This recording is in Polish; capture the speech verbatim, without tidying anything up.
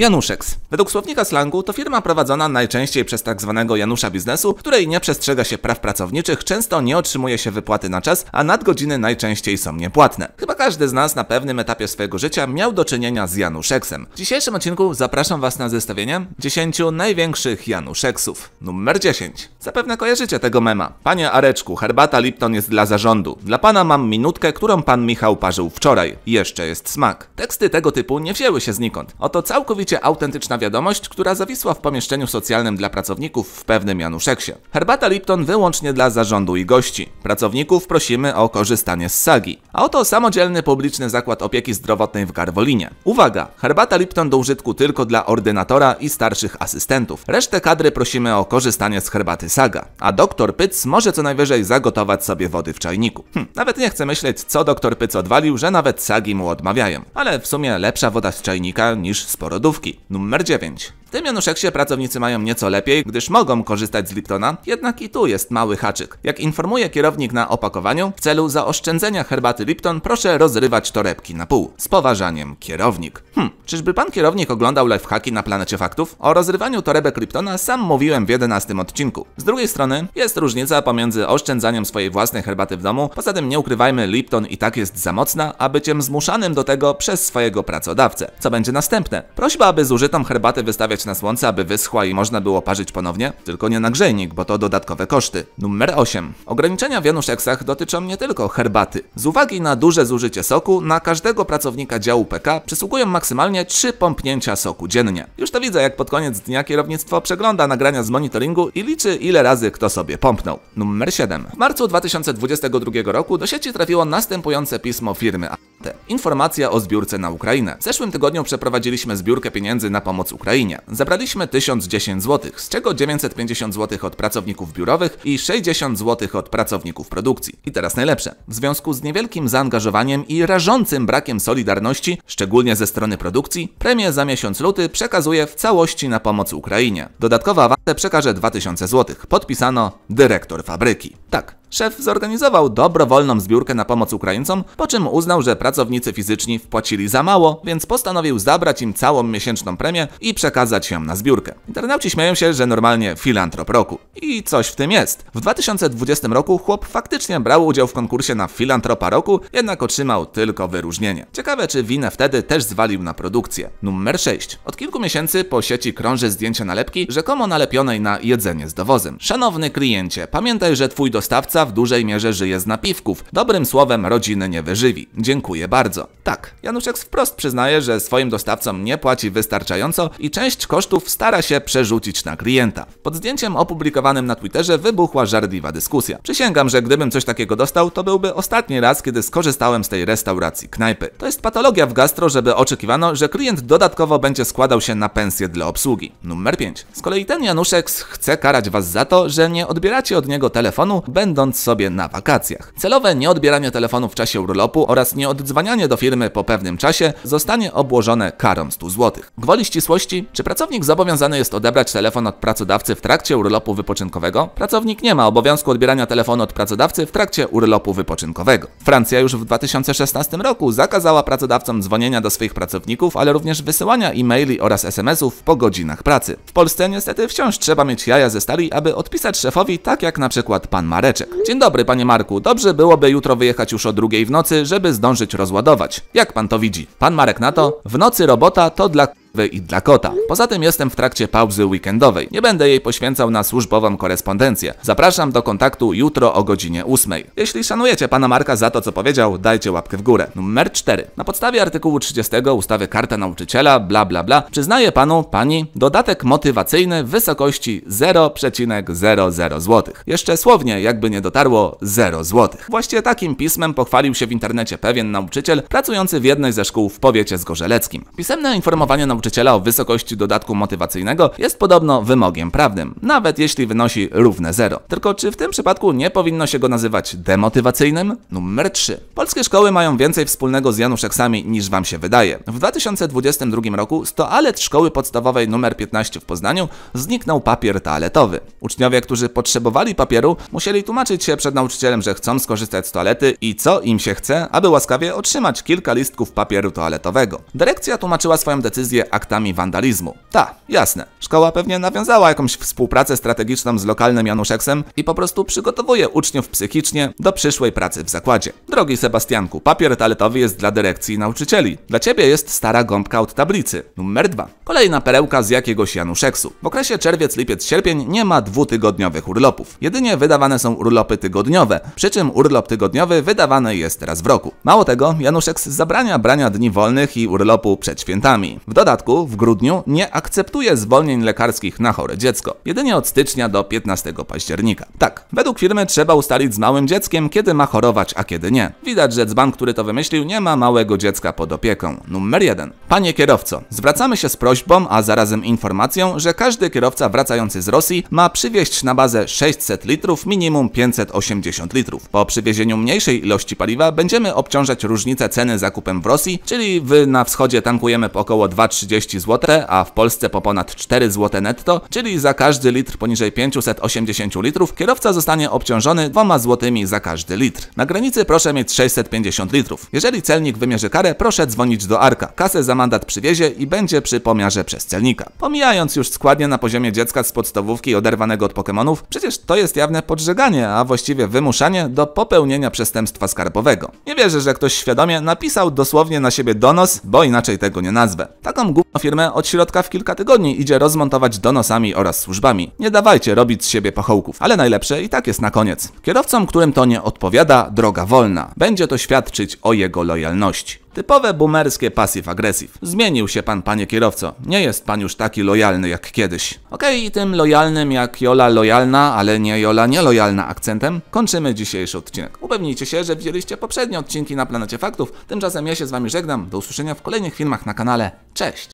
Januszeks. Według słownika slangu to firma prowadzona najczęściej przez tak zwanego Janusza biznesu, której nie przestrzega się praw pracowniczych, często nie otrzymuje się wypłaty na czas, a nadgodziny najczęściej są niepłatne. Chyba każdy z nas na pewnym etapie swojego życia miał do czynienia z Januszeksem. W dzisiejszym odcinku zapraszam Was na zestawienie dziesięciu największych Januszeksów. Numer dziesięć. Zapewne kojarzycie tego mema. Panie Areczku, herbata Lipton jest dla zarządu. Dla Pana mam minutkę, którą Pan Michał parzył wczoraj. Jeszcze jest smak. Teksty tego typu nie wzięły się znikąd. Oto całkowicie autentyczna wiadomość, która zawisła w pomieszczeniu socjalnym dla pracowników w pewnym Januszeksie. Herbata Lipton wyłącznie dla zarządu i gości. Pracowników prosimy o korzystanie z sagi. A oto samodzielny publiczny zakład opieki zdrowotnej w Garwolinie. Uwaga! Herbata Lipton do użytku tylko dla ordynatora i starszych asystentów. Resztę kadry prosimy o korzystanie z herbaty Saga. A doktor Pyc może co najwyżej zagotować sobie wody w czajniku. Hm, nawet nie chcę myśleć, co doktor Pyc odwalił, że nawet sagi mu odmawiają. Ale w sumie lepsza woda z czajnika niż z porodówki. Numer dziewięć. W tym Januszeksie pracownicy mają nieco lepiej, gdyż mogą korzystać z Liptona, jednak i tu jest mały haczyk. Jak informuje kierownik na opakowaniu, w celu zaoszczędzenia herbaty Lipton proszę rozrywać torebki na pół. Z poważaniem, kierownik. Hm, czyżby pan kierownik oglądał lifehacki na Planecie Faktów? O rozrywaniu torebek Liptona sam mówiłem w jedenastym odcinku. Z drugiej strony jest różnica pomiędzy oszczędzaniem swojej własnej herbaty w domu, poza tym nie ukrywajmy, Lipton i tak jest za mocna, a byciem zmuszanym do tego przez swojego pracodawcę. Co będzie następne? Prośba, aby zużytą herbatę wystawiać na słońce, aby wyschła i można było parzyć ponownie? Tylko nie na grzejnik, bo to dodatkowe koszty. Numer osiem. Ograniczenia w Januszeksach dotyczą nie tylko herbaty. Z uwagi na duże zużycie soku, na każdego pracownika działu P K przysługują maksymalnie trzy pompnięcia soku dziennie. Już to widzę, jak pod koniec dnia kierownictwo przegląda nagrania z monitoringu i liczy, ile razy kto sobie pompnął. Numer siedem. W marcu dwa tysiące dwudziestego drugiego roku do sieci trafiło następujące pismo firmy A T. Informacja o zbiórce na Ukrainę. W zeszłym tygodniu przeprowadziliśmy zbiórkę pieniędzy na pomoc Ukrainie. Zebraliśmy tysiąc dziesięć złotych, z czego dziewięćset pięćdziesiąt złotych od pracowników biurowych i sześćdziesiąt złotych od pracowników produkcji. I teraz najlepsze. W związku z niewielkim zaangażowaniem i rażącym brakiem solidarności, szczególnie ze strony produkcji, premię za miesiąc luty przekazuję w całości na pomoc Ukrainie. Dodatkowo awansę przekaże dwa tysiące złotych. Podpisano dyrektor fabryki. Tak. Szef zorganizował dobrowolną zbiórkę na pomoc Ukraińcom, po czym uznał, że pracownicy fizyczni wpłacili za mało, więc postanowił zabrać im całą miesięczną premię i przekazać ją na zbiórkę. Internauci śmieją się, że normalnie filantrop roku. I coś w tym jest. W dwa tysiące dwudziestym roku chłop faktycznie brał udział w konkursie na filantropa roku, jednak otrzymał tylko wyróżnienie. Ciekawe, czy winę wtedy też zwalił na produkcję. Numer sześć. Od kilku miesięcy po sieci krąży zdjęcie nalepki, rzekomo nalepionej na jedzenie z dowozem. Szanowny kliencie, pamiętaj, że twój dostawca w dużej mierze żyje z napiwków. Dobrym słowem rodziny nie wyżywi. Dziękuję bardzo. Tak, Januszeks wprost przyznaje, że swoim dostawcom nie płaci wystarczająco i część kosztów stara się przerzucić na klienta. Pod zdjęciem opublikowanym na Twitterze wybuchła żarliwa dyskusja. Przysięgam, że gdybym coś takiego dostał, to byłby ostatni raz, kiedy skorzystałem z tej restauracji knajpy. To jest patologia w gastro, żeby oczekiwano, że klient dodatkowo będzie składał się na pensję dla obsługi. Numer pięć. Z kolei ten Januszeks chce karać was za to, że nie odbieracie od niego telefonu, będąc sobie na wakacjach. Celowe nieodbieranie telefonu w czasie urlopu oraz nieoddzwanianie do firmy po pewnym czasie zostanie obłożone karą stu złotych. Gwoli ścisłości, czy pracownik zobowiązany jest odebrać telefon od pracodawcy w trakcie urlopu wypoczynkowego? Pracownik nie ma obowiązku odbierania telefonu od pracodawcy w trakcie urlopu wypoczynkowego. Francja już w dwa tysiące szesnastym roku zakazała pracodawcom dzwonienia do swoich pracowników, ale również wysyłania e-maili oraz es em esów po godzinach pracy. W Polsce niestety wciąż trzeba mieć jaja ze stali, aby odpisać szefowi tak jak na przykład pan Mareczek. Dzień dobry, panie Marku. Dobrze byłoby jutro wyjechać już o drugiej w nocy, żeby zdążyć rozładować. Jak pan to widzi? Pan Marek na to: w nocy robota to dla i dla kota. Poza tym jestem w trakcie pauzy weekendowej. Nie będę jej poświęcał na służbową korespondencję. Zapraszam do kontaktu jutro o godzinie ósmej. Jeśli szanujecie pana Marka za to, co powiedział, dajcie łapkę w górę. Numer cztery. Na podstawie artykułu trzydziestego ustawy Karta Nauczyciela, bla bla bla, przyznaję panu, pani, dodatek motywacyjny w wysokości zero przecinek zero zero złotych. Jeszcze słownie, jakby nie dotarło, zero złotych. Właściwie takim pismem pochwalił się w internecie pewien nauczyciel pracujący w jednej ze szkół w powiecie zgorzeleckim. Pisemne informowanie nauczyciela nauczyciela o wysokości dodatku motywacyjnego jest podobno wymogiem prawnym, nawet jeśli wynosi równe zero. Tylko czy w tym przypadku nie powinno się go nazywać demotywacyjnym? Numer trzy. Polskie szkoły mają więcej wspólnego z Januszeksami niż wam się wydaje. W dwa tysiące dwudziestym drugim roku z toalet szkoły podstawowej numer piętnaście w Poznaniu zniknął papier toaletowy. Uczniowie, którzy potrzebowali papieru, musieli tłumaczyć się przed nauczycielem, że chcą skorzystać z toalety i co im się chce, aby łaskawie otrzymać kilka listków papieru toaletowego. Dyrekcja tłumaczyła swoją decyzję aktami wandalizmu. Ta, jasne. Szkoła pewnie nawiązała jakąś współpracę strategiczną z lokalnym Januszeksem i po prostu przygotowuje uczniów psychicznie do przyszłej pracy w zakładzie. Drogi Sebastianku, papier toaletowy jest dla dyrekcji i nauczycieli. Dla ciebie jest stara gąbka od tablicy. Numer dwa. Kolejna perełka z jakiegoś Januszeksu. W okresie czerwiec, lipiec, sierpień nie ma dwutygodniowych urlopów. Jedynie wydawane są urlopy tygodniowe, przy czym urlop tygodniowy wydawany jest raz w roku. Mało tego, Januszeks zabrania brania dni wolnych i urlopu przed świętami. W dodatku w grudniu nie akceptuje zwolnień lekarskich na chore dziecko. Jedynie od stycznia do piętnastego października. Tak, według firmy trzeba ustalić z małym dzieckiem, kiedy ma chorować, a kiedy nie. Widać, że dzban, który to wymyślił, nie ma małego dziecka pod opieką. Numer jeden. Panie kierowco, zwracamy się z prośbą, a zarazem informacją, że każdy kierowca wracający z Rosji ma przywieźć na bazę sześćset litrów, minimum pięćset osiemdziesiąt litrów. Po przywiezieniu mniejszej ilości paliwa będziemy obciążać różnicę ceny zakupem w Rosji, czyli wy na wschodzie tankujemy po około dwa trzydzieści złotych, a w Polsce po ponad cztery złote netto, czyli za każdy litr poniżej pięćset osiemdziesiąt litrów kierowca zostanie obciążony dwoma złotymi za każdy litr. Na granicy proszę mieć sześćset pięćdziesiąt litrów. Jeżeli celnik wymierzy karę, proszę dzwonić do Arka. Kasę za mandat przywiezie i będzie przy pomiarze przez celnika. Pomijając już składnie na poziomie dziecka z podstawówki oderwanego od Pokemonów, przecież to jest jawne podżeganie, a właściwie wymuszanie do popełnienia przestępstwa skarbowego. Nie wierzę, że ktoś świadomie napisał dosłownie na siebie donos, bo inaczej tego nie nazwę. Taką gówno firmę od środka w kilka tygodni idzie rozmontować donosami oraz służbami. Nie dawajcie robić z siebie pachołków, ale najlepsze i tak jest na koniec. Kierowcom, którym to nie odpowiada, droga wolna. Będzie to świadczyć o jego lojalności. Typowe boomerskie passive-aggressive. Zmienił się pan, panie kierowco. Nie jest pan już taki lojalny jak kiedyś. Okej, okay, i tym lojalnym jak Jola lojalna, ale nie Jola nielojalna akcentem kończymy dzisiejszy odcinek. Upewnijcie się, że widzieliście poprzednie odcinki na Planecie Faktów. Tymczasem ja się z wami żegnam. Do usłyszenia w kolejnych filmach na kanale. Cześć!